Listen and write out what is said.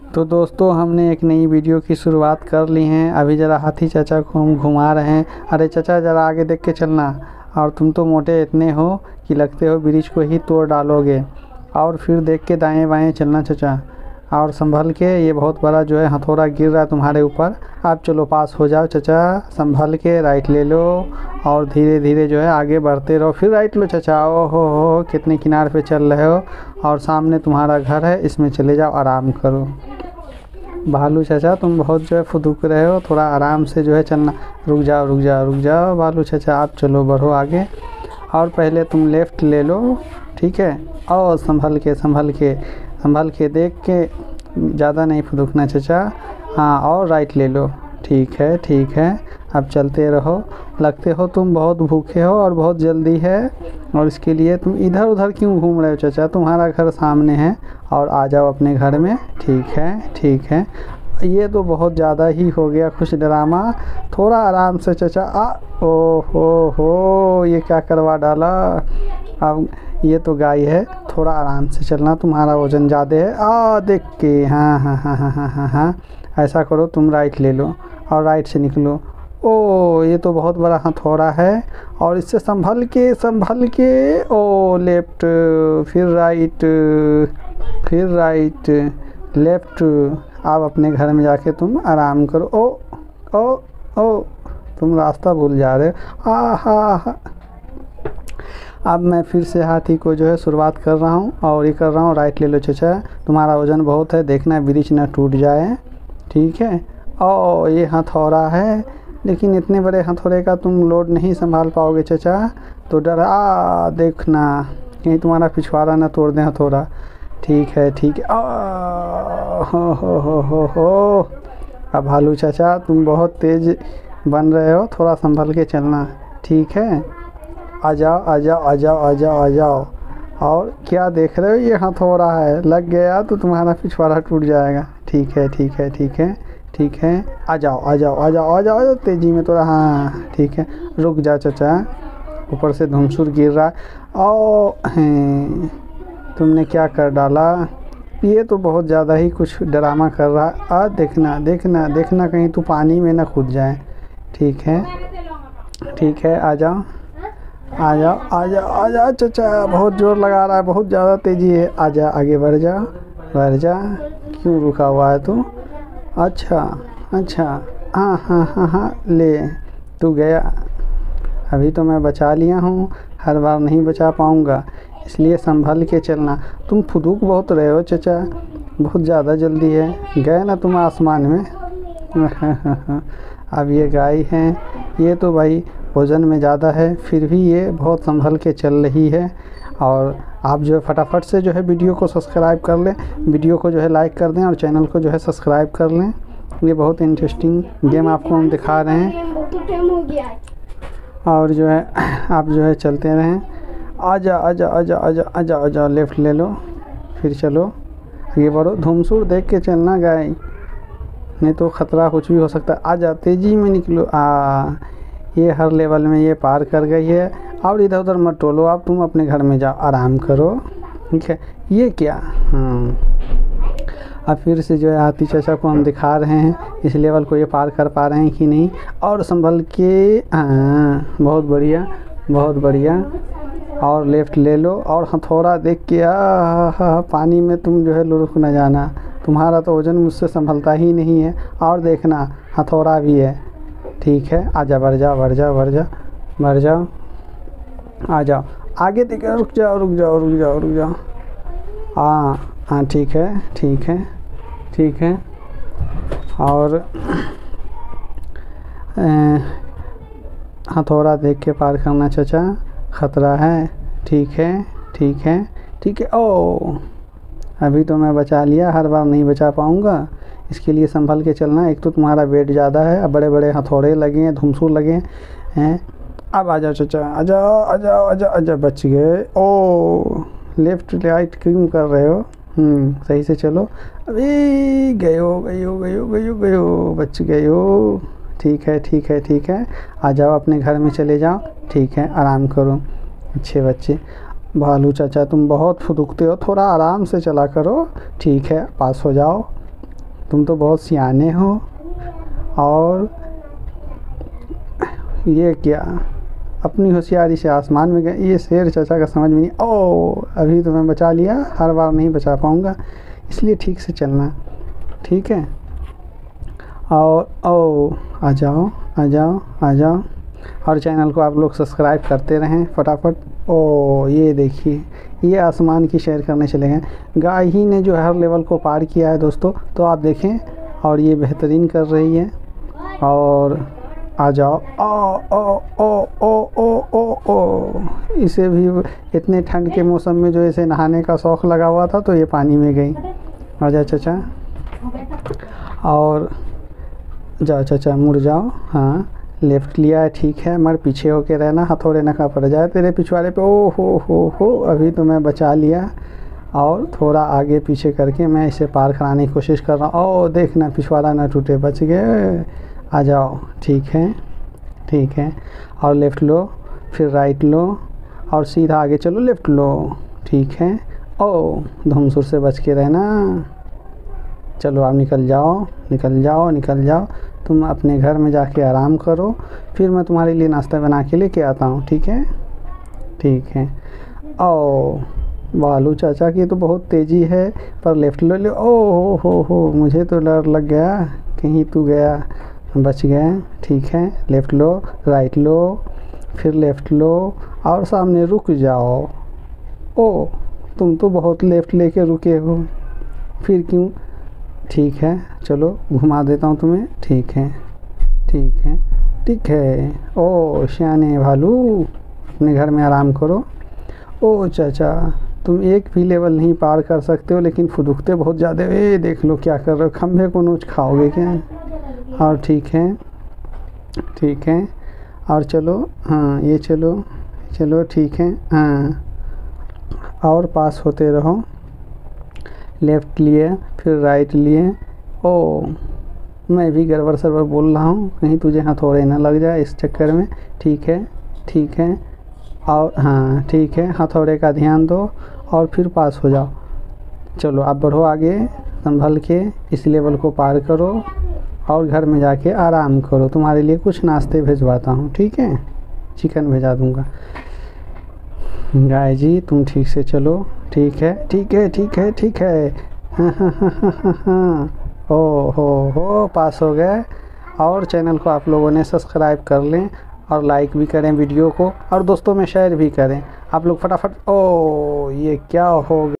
तो दोस्तों हमने एक नई वीडियो की शुरुआत कर ली है। अभी ज़रा हाथी चाचा को हम घुमा रहे हैं। अरे चाचा ज़रा आगे देख के चलना। और तुम तो मोटे इतने हो कि लगते हो ब्रिज को ही तोड़ डालोगे। और फिर देख के दाएं बाएं चलना चाचा, और संभल के। ये बहुत बड़ा जो है हथौड़ा गिर रहा है तुम्हारे ऊपर। आप चलो पास हो जाओ चाचा, संभल के राइट ले लो और धीरे धीरे जो है आगे बढ़ते रहो। फिर राइट लो चाचा। ओ हो कितने किनारे पे चल रहे हो। और सामने तुम्हारा घर है, इसमें चले जाओ, आराम करो। भालू चाचा तुम बहुत जो है फुदुक रहे हो, थोड़ा आराम से जो है चलना। रुक जाओ रुक जाओ रुक जाओ भालू चाचा, आप चलो बढ़ो आगे। और पहले तुम लेफ़्ट ले लो, ठीक है। और संभल के संभल के संभल के देख के, ज़्यादा नहीं फुदुकना चाचा। हाँ और राइट ले लो, ठीक है ठीक है। अब चलते रहो। लगते हो तुम बहुत भूखे हो और बहुत जल्दी है, और इसके लिए तुम इधर उधर क्यों घूम रहे हो चाचा। तुम्हारा घर सामने है, और आ जाओ अपने घर में। ठीक है ठीक है। ये तो बहुत ज़्यादा ही हो गया कुछ ड्रामा। थोड़ा आराम से चाचा। ओ हो ये क्या करवा डाला। अब ये तो गाय है, थोड़ा आराम से चलना, तुम्हारा वज़न ज़्यादा है। देख के हाँ हाँ हाँ हाँ हाँ हाँ हाँ। ऐसा करो तुम राइट ले लो और राइट से निकलो। ओ ये तो बहुत बड़ा हथौड़ा है, और इससे संभल के। ओ लेफ्ट, फिर राइट, फिर राइट, लेफ्ट। अब अपने घर में जाके तुम आराम करो। ओ तुम रास्ता भूल जा रहे हो। हा। अब मैं फिर से हाथी को जो है शुरुआत कर रहा हूँ, और ये कर रहा हूँ। राइट ले लो चाचा, तुम्हारा वज़न बहुत है, देखना ब्रिज ना टूट जाए, ठीक है। ओ ये हथौड़ा है, लेकिन इतने बड़े हथौड़े का तुम लोड नहीं संभाल पाओगे चाचा। तो डर देखना कहीं तुम्हारा पिछवाड़ा ना तोड़ दें हथौड़ा। ठीक है ठीक है। हो। अब भालू चाचा तुम बहुत तेज़ बन रहे हो, थोड़ा संभल के चलना, ठीक है। आ जाओ आ जाओ आ जाओ आ जाओ आ जाओ। और क्या देख रहे हो, ये हथौड़ा है, लग गया तो तुम्हारा पिछवाड़ा टूट जाएगा। ठीक है ठीक है ठीक है ठीक है। आ जाओ आ जाओ आ जाओ आ जाओ आ जाओ, तेज़ी में थोड़ा। हाँ ठीक है, रुक जाओ चाचा, ऊपर से धुमसुर गिर रहा है। तुमने क्या कर डाला। ये तो बहुत ज़्यादा ही कुछ ड्रामा कर रहा है। देखना देखना देखना कहीं तू पानी में ना कूद जाए। ठीक है ठीक है। आ जाओ आ जाओ आ जाओ आ जाओ चाचा, बहुत ज़ोर लगा रहा है, बहुत ज़्यादा तेज़ी है। आ जा, आगे बढ़ जा बढ़ जा। क्यों रुका हुआ है तू। अच्छा हाँ हाँ हाँ हाँ, ले तू गया। अभी तो मैं बचा लिया हूँ, हर बार नहीं बचा पाऊँगा, इसलिए संभल के चलना। तुम फुदूक बहुत रहे हो चाचा, बहुत ज़्यादा जल्दी है। गए ना तुम आसमान में। अब ये गाय हैं, ये तो भाई वज़न में ज़्यादा है, फिर भी ये बहुत संभल के चल रही है। और आप जो है फटाफट से जो है वीडियो को सब्सक्राइब कर लें, वीडियो को जो है लाइक कर दें, और चैनल को जो है सब्सक्राइब कर लें। ये बहुत इंटरेस्टिंग गेम आपको हम दिखा रहे हैं, और जो है आप जो है चलते रहें। आजा आजा आजा आजा आजा आजा, लेफ़्ट ले लो, फिर चलो आगे बढ़ो। धुमसुर देख के चलना गाय, नहीं तो ख़तरा कुछ भी हो सकता है। आजा तेज़ी में निकलो। ये हर लेवल में ये पार कर गई है। और इधर उधर मत टोलो, आप तुम अपने घर में जाओ, आराम करो, ठीक है। ये क्या। अब फिर से जो है हाथी चाचा को हम दिखा रहे हैं इस लेवल को ये पार कर पा रहे हैं कि नहीं। और संभल के, बहुत बढ़िया बहुत बढ़िया। और लेफ़्ट ले लो, और हथौड़ा देख के पानी में तुम जो है लुढ़क न जाना, तुम्हारा तो वज़न मुझसे संभलता ही नहीं है। और देखना हथौड़ा भी है, ठीक है। आजा, बढ़ जाओ बढ़ जाओ बढ़ जाओ बढ़ जाओ, आ जाओ आगे देख। रुक जाओ रुक जाओ रुक जाओ रुक जाओ। हाँ ठीक है ठीक है ठीक है। और हथौड़ा देख के पार करना चाचा, ख़तरा है। ठीक है ठीक है ठीक है। ओ अभी तो मैं बचा लिया, हर बार नहीं बचा पाऊँगा, इसके लिए संभल के चलना। एक तो तुम्हारा वेट ज़्यादा है, अब बड़े बड़े हथौड़े लगे हैं, धुमसुर लगे हैं। अब आ जाओ चाचा, आ जाओ आ जाओ आ जाओ आ जाओ, बच गए। ओ लेफ़्ट राइट क्यों कर रहे हो। सही से चलो। अभी गए हो, बच गए हो। ठीक है ठीक है ठीक है। आ जाओ अपने घर में चले जाओ, ठीक है, आराम करो अच्छे बच्चे। भालू चाचा तुम बहुत फुदुकते हो, थोड़ा आराम से चला करो, ठीक है, पास हो जाओ। तुम तो बहुत सियाने हो। और ये क्या, अपनी होशियारी से आसमान में गए। ये शेर चाचा का समझ में नहीं। ओ अभी तो मैं बचा लिया, हर बार नहीं बचा पाऊँगा, इसलिए ठीक से चलना, ठीक है। और ओ आ जाओ आ जाओ आ जाओ। और चैनल को आप लोग सब्सक्राइब करते रहें फटाफट। ओ ये देखिए, ये आसमान की सैर करने चले गए। गाय ही ने जो हर लेवल को पार किया है दोस्तों, तो आप देखें। और ये बेहतरीन कर रही है। और आ जाओ। ओ ओ ओ ओ ओ ओ ओ इसे भी इतने ठंड के मौसम में जो इसे नहाने का शौक़ लगा हुआ था, तो ये पानी में गई। आ जाओ चाचा। और जाओ चाचा, मुड़ जाओ। हाँ लेफ़्ट लिया है, ठीक है, मगर पीछे होके रहना, हथौड़े ना खा पड़ जाए तेरे पिछवाड़े पे। ओ हो, अभी तो मैं बचा लिया। और थोड़ा आगे पीछे करके मैं इसे पार कराने की कोशिश कर रहा हूँ। ओ देखना पिछवाड़ा ना टूटे, बच गए। आ जाओ, ठीक है ठीक है। और लेफ़्ट लो, फिर राइट लो, और सीधा आगे चलो, लेफ़्ट लो, ठीक है। ओ धुमसुर से बच के रहना। चलो आप निकल जाओ निकल जाओ निकल जाओ। तुम अपने घर में जाके आराम करो, फिर मैं तुम्हारे लिए नाश्ता बना के लेके आता हूँ, ठीक है ठीक है। ओ बालू चाचा की तो बहुत तेज़ी है, पर लेफ़्ट ले लो। ओ हो, मुझे तो डर लग गया कहीं तू गया। बच गए, ठीक है। लेफ़्ट लो, राइट लो, फिर लेफ़्ट लो, और सामने रुक जाओ। ओ तुम तो बहुत लेफ़्ट लेके रुके हो, फिर क्यों। ठीक है, चलो घुमा देता हूँ तुम्हें, ठीक है ठीक है ठीक है। ओ सियाने भालू, अपने घर में आराम करो। ओ चाचा, तुम एक भी लेवल नहीं पार कर सकते हो, लेकिन फुदुकते बहुत ज़्यादा। ए देख लो क्या कर रहे हो, खंभे को नोच खाओगे क्या। और ठीक है। और चलो, हाँ ये चलो ठीक है, हाँ। और पास होते रहो। लेफ़्ट लिए, फिर राइट लिए। ओ मैं भी गड़बड़ सड़बड़ बोल रहा हूँ, कहीं तुझे हथौड़े ना लग जाए इस चक्कर में। ठीक है। और हाँ ठीक है, हथौड़े का ध्यान दो, और फिर पास हो जाओ। चलो आप बढ़ो आगे संभल के, इस लेवल को पार करो, और घर में जाके आराम करो। तुम्हारे लिए कुछ नाश्ते भिजवाता हूँ, ठीक है, चिकन भेजा दूँगा। गाय जी तुम ठीक से चलो, ठीक है। ओ हो पास हो गए। और चैनल को आप लोगों ने सब्सक्राइब कर लें, और लाइक भी करें वीडियो को, और दोस्तों में शेयर भी करें आप लोग फटाफट। ओ ये क्या हो गया।